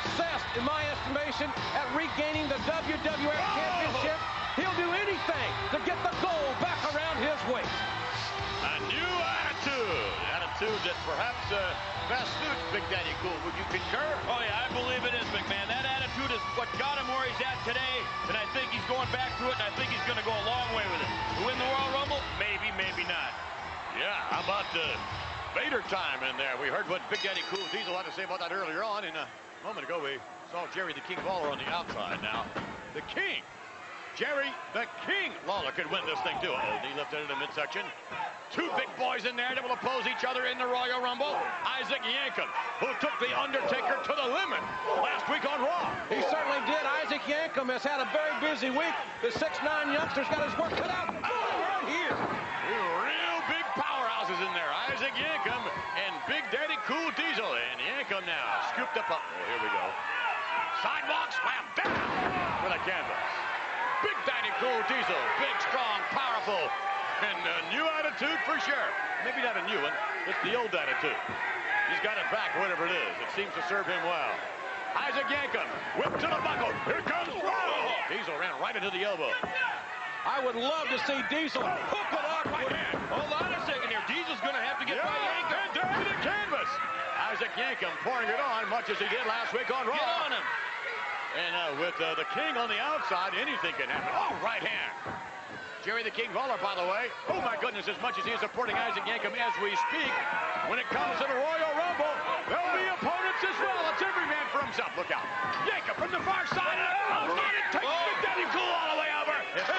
obsessed, in my estimation, at regaining the WWF Championship. He'll do anything to get the gold back around his waist. A new attitude that perhaps best suits Big Daddy Cool. Would you concur? Oh, yeah, I believe it is, McMahon. That attitude is what got him where he's at today, and I think he's going back to it, and I think he's going to go a long way with it. To win the Royal Rumble? Maybe, maybe not. Yeah, how about Vader time in there? We heard what Big Daddy Cool Diesel had to say about that earlier on, and a moment ago we saw Jerry the King Lawler on the outside. Now, the King, Jerry the King Lawler could win this thing too. Oh, he lifted it in midsection. Two big boys in there to oppose each other in the Royal Rumble. Isaac Yankem, who took The Undertaker to the limit last week on Raw. He certainly did. Isaac Yankem has had a very busy week. The 6'9" youngster's got his work cut out. Right here. Two real big powerhouses in there. Isaac Yankem and Big Daddy Cool Diesel. And Yankem now scooped up. Oh, here we go. Sidewalk slam down with a canvas. Big Daddy Cool Diesel. Big, strong, powerful. And a new attitude for sure. Maybe not a new one. It's the old attitude. He's got it back, whatever it is. It seems to serve him well. Isaac Yankem, whip to the buckle. Here comes Raw. Diesel ran right into the elbow. I would love to see Diesel hook it up. Right hand. Hold on a second here. Diesel's going to have to get by Yankem. And down to the canvas. Isaac Yankem pouring it on, much as he did last week on Raw. Get on him. And with the King on the outside, anything can happen. Oh, right hand. Jerry the King Lawler, by the way. Oh, my goodness, as much as he is supporting Isaac Yankem as we speak, when it comes to the Royal Rumble, there'll be opponents as well. It's every man for himself. Look out. Yankem from the far side. It takes Big Daddy Cool all the way over.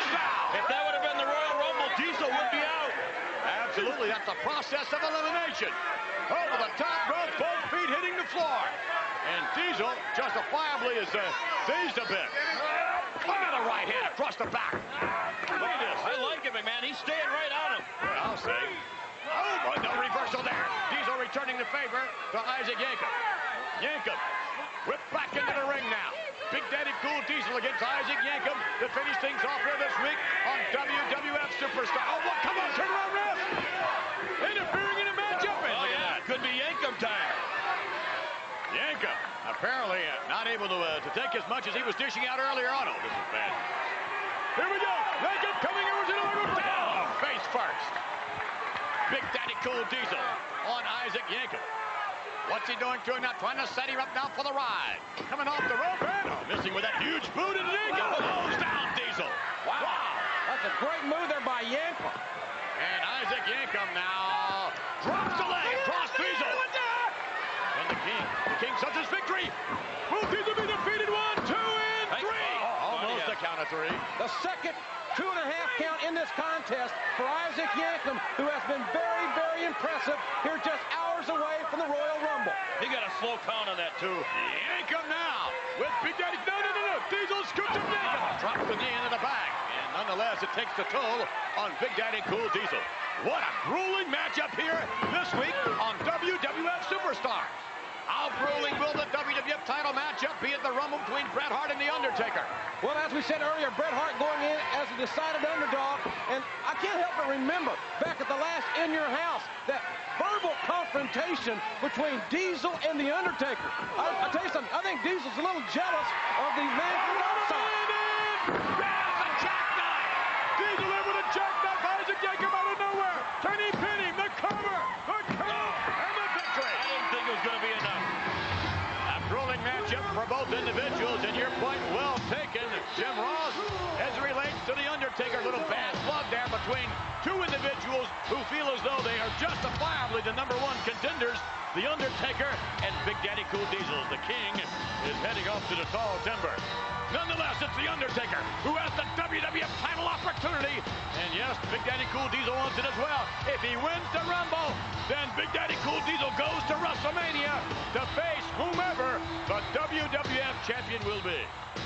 If that would have been the Royal Rumble, Diesel would be out. Absolutely. That's the process of elimination. Over the top rope, both feet hitting the floor. And Diesel, justifiably, is dazed a bit. Another right hand across the back. Look at this. I like it, McMahon. He's staying right on him. Yeah, I'll say. Oh, but no reversal there. Diesel returning the favor to Isaac Yankem. Yankem whipped back into the ring now. Big Daddy Cool Diesel against Isaac Yankem to finish things off here this week on WWF Superstar. Oh, look, come on, turn around, ref. Interfering in a matchup. Oh, yeah, could be Yankem time. Yankem apparently not able to take as much as he was dishing out earlier on. Oh, this is bad. Here we go. Yankem coming over to the ring. Down. Face first. Big Daddy Cool Diesel on Isaac Yankem. What's he doing to him now? Trying to set him up now for the ride. Coming off the rope and missing with that huge boot, and Yankem goes down Diesel. Wow. That's a great move there by Yankem. And Isaac Yankem now drops the leg across Diesel. And the King such his victory. Will Diesel be defeated? 1, 2, and 3. Almost a count of 3. The second 2.5 count in this contest for Isaac Yankem, who has been very, very impressive here just hours away from the Royal Rumble. He got a slow count on that, too. Yankem now with Big Daddy. No. Diesel scoops him Yankem. Drops the knee into the bag. And nonetheless, it takes the toll on Big Daddy Cool Diesel. What a grueling matchup here this week on WWF Superstars. How grueling will the WWF title matchup be at the Rumble between Bret Hart and The Undertaker? Well, as we said earlier, Bret Hart going in as a decided underdog, and I can't help but remember back at the last In Your House, that verbal confrontation between Diesel and The Undertaker. I'll tell you something, I think Diesel's a little jealous of the man from outside. Grabs a jackknife! Diesel in with a jackknife, Isaac Yankem out of nowhere! Can he pin him? The cover! The count! And the victory! I didn't think it was going to be enough. Grueling matchup for both individuals, and your point well taken, Jim Ross, as it relates to The Undertaker. A little bad blood there between two individuals who feel as though they are justifiably the #1 contenders, The Undertaker and Big Daddy Cool Diesel. The King is heading off to the tall timber. Nonetheless, it's The Undertaker who has the WWF title opportunity. And yes, Big Daddy Cool Diesel wants it as well. If he wins the Rumble, then Big Daddy Cool Diesel goes to WrestleMania to face whomever the WWF champion will be.